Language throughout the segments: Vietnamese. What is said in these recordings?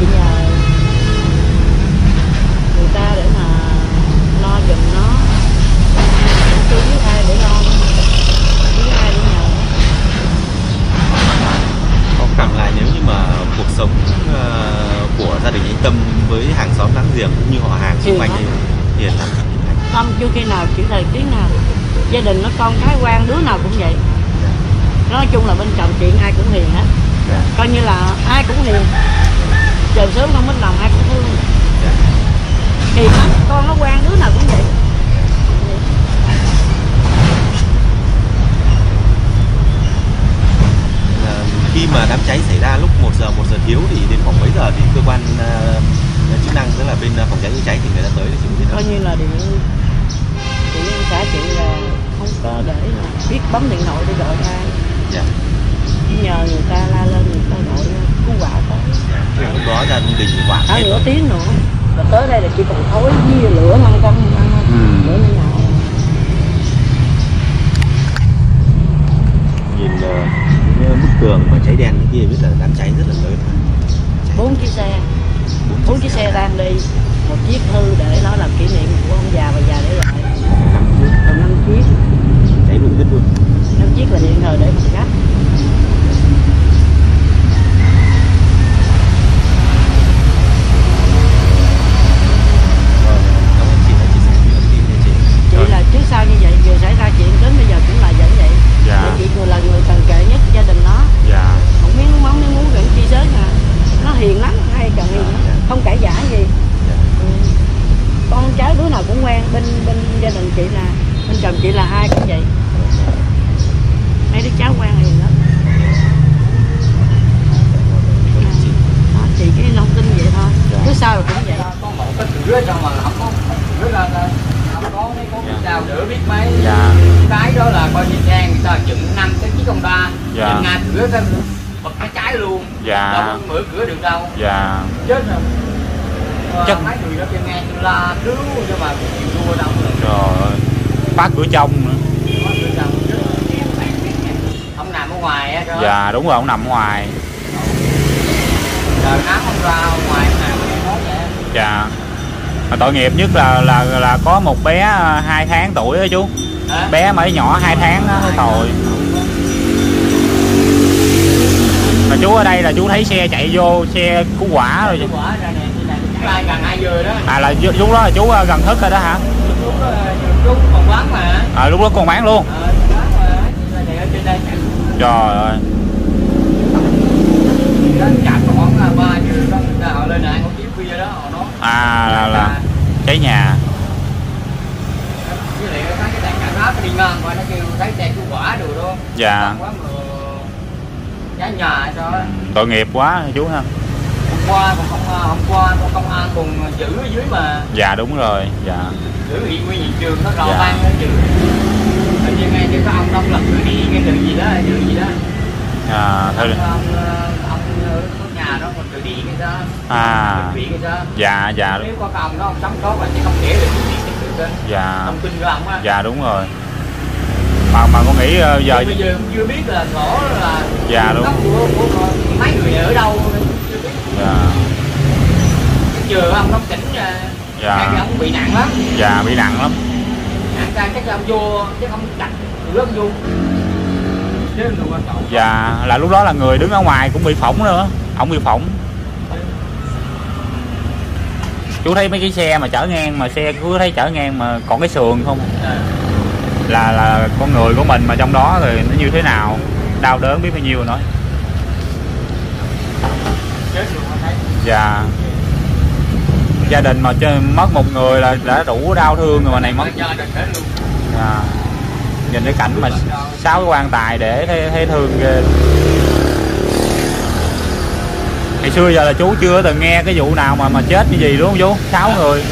chị nhờ người ta để mà lo giùm nó, chưa biết ai để lo, chưa biết ai để nhờ. Có cảm lại nếu như mà cuộc sống của gia đình anh Tâm với hàng xóm láng giềng cũng như họ hàng xung quanh đây hiền lắm. Tâm chưa khi nào chỉ thời tiếng nào, gia đình nó con cái quan đứa nào cũng vậy. Nói chung là bên chồng chuyện ai cũng hiền hết, coi như là ai cũng hiền, trời sớm không mất lòng ai cũng thương, hiền lắm, con nó quan đứa nào cũng vậy. Khi mà đám cháy xảy ra lúc 1 giờ thiếu thì đến khoảng mấy giờ thì cơ quan chức năng, tức là bên phòng cháy chữa cháy thì người ta tới để xử lý? Coi như là điện xã chị là không có để là biết bấm điện thoại để gọi ai. Dạ. Nhờ người ta la lên, người ta gọi cứu hỏa tới. Lúc đó gia đình hoảng hết nửa tiếng nữa là tới đây là chỉ còn thối với lửa ngăn trong lửa nhỏ nhỏ. Nhìn bức tường mà cháy đen kia biết là đám cháy rất là lớn. 4 chiếc xe đang đi, một chiếc hư để nó làm kỷ niệm của ông già và già để lại. 5 chiếc cháy luôn hết luôn. 5 chiếc là điện thờ để một gấp. Chị là trước sau như vậy, vừa xảy ra chuyện đến bây giờ cũng là vẫn vậy. Dạ. Chị là người cần kề nhất gia đình nó. Dạ. Một miếng mắm miếng muối gần chi sớt à. Nó hiền lắm, hay cần hiền lắm, không cãi giả gì. Con cháu đứa nào cũng quen, bên gia đình chị là, bên chồng chị là ai cũng vậy. Mấy đứa cháu quen hiền lắm. Đó, chị cái thông tin vậy thôi, cứ sao rồi cũng vậy. Có một cái cửa xong mà không có cửa là không có cái sao đỡ biết mấy. Dạ. Cái đó là coi như xe người ta dựng 5 cái chiếc Honda. Dạ. Ngay cửa cái bật cái trái luôn. Dạ. Đâu có mở cửa được đâu. Dạ. Chết rồi. Chắc mấy người đó kêu nghe kêu la cứu cho mà chịu thua đâu rồi. Rồi. Phá cửa trong nữa. Phá cửa trong ông nằm ở ngoài á. Dạ đúng rồi, ông nằm ở ngoài. Giờ nắng không ra ngoài nào nói vậy. Dạ. Mà tội nghiệp nhất là có một bé 2 tháng tuổi đó chú. Hả? Bé mới nhỏ 2 tháng đó, tội. Mà chú ở đây là chú thấy xe chạy vô, xe cứu hỏa rồi. Cứu hỏa ra nè, đây gần 2 giờ đó. À là chú đó là chú gần thức rồi đó hả? Lúc còn bán mà. À lúc đó còn bán luôn. Bán mà, để ở trên đây. Trời ơi. Chặt khoảng 3 giờ đó, người ta họ lên lại không chiếc khuya đó họ nói. À là cháy nhà. Với lại cái đèn cảnh báo đi ngang qua nó kêu thấy xe cứu hỏa đồ đó. Dạ. Cháy nhà cho. Tội nghiệp quá chú ha. Hôm qua công an cùng giữ ở dưới mà. Dạ đúng rồi. Dạ. Giữ hiện nguyên hiện trường nó rò Dạ. ban nó giữ. Tự nhiên ngay cái ông đông lập tự đi cái đường gì đó, đường gì đó. À thôi. Ông có nhà đó còn tự đi cái đó. À. Tự cái đó. Dạ dạ. Nếu có ông đó ông sống tốt là sẽ không để được cái gì được. Dạ. Thông tin của ông á. Dạ đúng rồi. Mà con nghĩ giờ bây giờ chưa biết là rõ là dạ đúng của mấy người ở đâu chưa biết. Dạ. Giờ ông đóng tỉnh nha. Dạ. Cái ông bị nặng lắm. Dạ bị nặng lắm. Nặng ra chắc ông vô chứ không đặt cửa ông vô. Chứ là quan trọng. Dạ là lúc đó là người đứng ở ngoài cũng bị phỏng nữa. Ông bị phỏng. Chú thấy mấy cái xe mà chở ngang mà xe cứ thấy chở ngang mà còn cái sườn không? À. Là con người của mình mà trong đó rồi nó như thế nào, đau đớn biết bao nhiêu rồi nói. Dạ. Gia đình mà mất một người là đã đủ đau thương rồi mà này mất. Dạ. Nhìn cái cảnh mà 6 cái quan tài để thấy thương ghê. Ngày xưa giờ là chú chưa từng nghe cái vụ nào mà chết như gì đúng không chú? 6 người.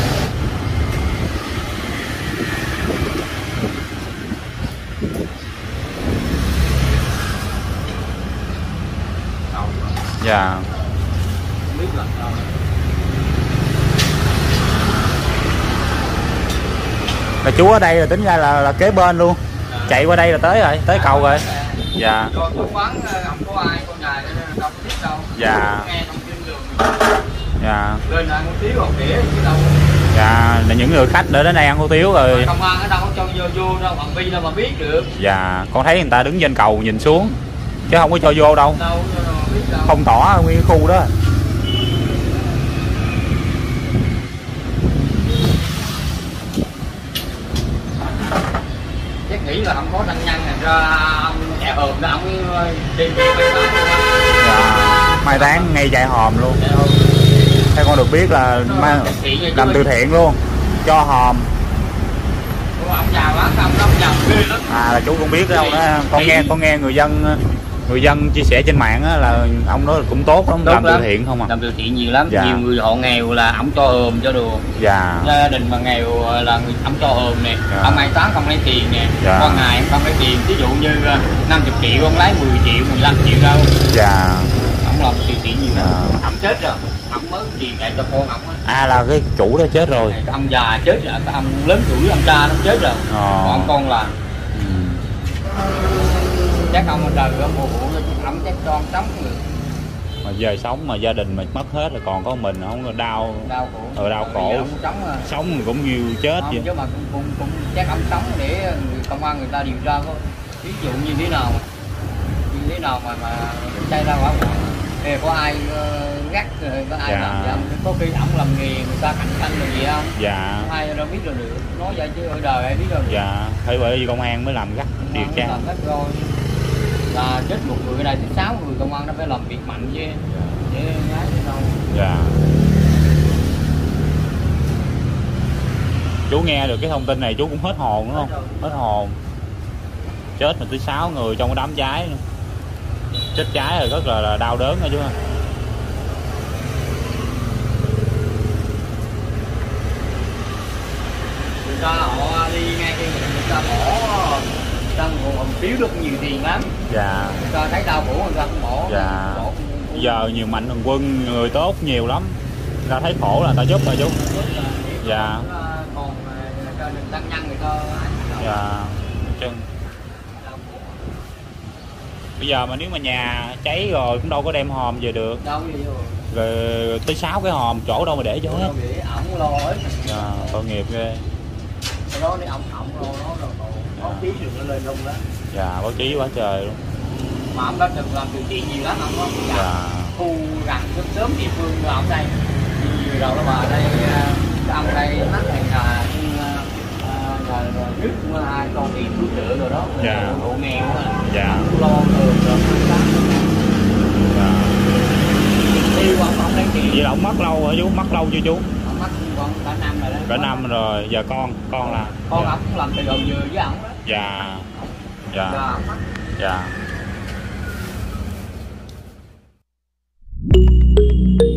Dạ. Là chú ở đây là tính ra là kế bên luôn. Chạy qua đây là tới rồi, tới cầu rồi. Dạ. Rồi quán không có ai con nhà đâu biết đâu. Dạ. Nghe thông tin đường. Dạ. Lên ăn hủ tiếu học đĩa chứ đâu. Dạ, là những người khách để đến đây ăn hủ tiếu rồi. Công an ở đâu có cho vô đâu, phạm vi đâu mà biết được. Dạ, con thấy người ta đứng trên cầu nhìn xuống chứ không có cho vô đâu. Đâu biết đâu. Phong tỏa nguyên khu đó. Chắc nghĩ là không có tăng nhân thành ra ông chạy hòm đó ông đi mai táng. Dạ, mai táng ngay chạy hòm luôn. Theo con được biết là làm từ thiện luôn, cho hòm. Ông giàu lắm, ông giàu ghê lắm. À là chú cũng biết đâu đó. Con nghe người dân chia sẻ trên mạng á, là ông đó cũng tốt lắm, làm từ thiện không à. Làm từ thiện nhiều lắm. Dạ. Nhiều người họ nghèo là ông cho hòm cho đồ. Dạ. Gia đình mà nghèo là ông cho hòm nè. Dạ. Ông mai táng không lấy tiền nè. Dạ. Con ngày ông không lấy tiền, ví dụ như 50 triệu ông lấy 10 triệu 15 triệu đâu. Dạ. Ông làm từ thiện nhiều lắm. Dạ. Ông chết rồi, ông mới truyền lại cho con ông á. À là cái chủ đó chết rồi. Ông già chết rồi, ông lớn tuổi ông cha nó chết rồi. Còn con là chắc ông đời ông phụ ông chắc cho ông sống được. Mà giờ sống mà gia đình mà mất hết rồi còn có mình không có đau khổ. Đau khổ. Sống thì cũng như chết không, vậy. chứ mà cũng chắc ông sống để người công an người ta điều tra có ví dụ như thế nào mà chạy ra quả có ai gắt có ai làm gì không, có khi ổng làm nghề người ta cạnh tranh là gì không. Dạ. Không ai đâu biết rồi được, nói vậy chứ ở đời ai biết đâu. Dạ, phải bởi vì công an mới làm gắt điều tra. Làm gắt rồi là chết một người ở đây thì 6 người công an nó phải làm việc mạnh chứ để ngái chứ đâu. Dạ. Chú nghe được cái thông tin này chú cũng hết hồn đúng không? Hết hồn. Chết mà tới 6 người trong cái đám cháy nữa. Chết cháy rồi rất là đau đớn đó chú ha. Người ta họ đi ngay khi người ta bỏ trong hòm phiếu được nhiều tiền lắm. Dạ. Người ta thấy đau khổ người ta cũng bỏ. Dạ. Bây giờ nhiều mạnh thường quân người tốt nhiều lắm. Người ta thấy khổ là người ta giúp rồi chú. Dạ. Còn cho tăng nhân người ta. Dạ. Chân. Bây giờ mà nếu mà nhà cháy rồi cũng đâu có đem hòm về được. Đâu gì rồi tới 6 cái hòm chỗ đâu mà để cho hết. Ổng lo hết. Dạ, tội nghiệp ghê. Cái đó đi ổng lo nó rồi báo chí được nó lên luôn đó. Dạ, báo chí quá trời luôn. Mà ông đã từng làm từ thiện nhiều lắm ông có. Dạ. Khu gần sớm địa phương ở ông đây. Nhiều rồi đó mà ở đây ông đây mắc này là nước ai con tiền cứu trợ rồi đó. Dạ. Hộ nghèo á. Dạ. Lo thường rồi. Dạ. Đi qua ông lấy tiền. Vậy là ông mất lâu rồi chú, mất lâu chưa chú? Ông mất còn cả năm rồi đó. Cả năm rồi, giờ con là con dạ. Ông cũng làm từ đầu vừa với ổng đó. Dạ. Dạ. Dạ. Dạ.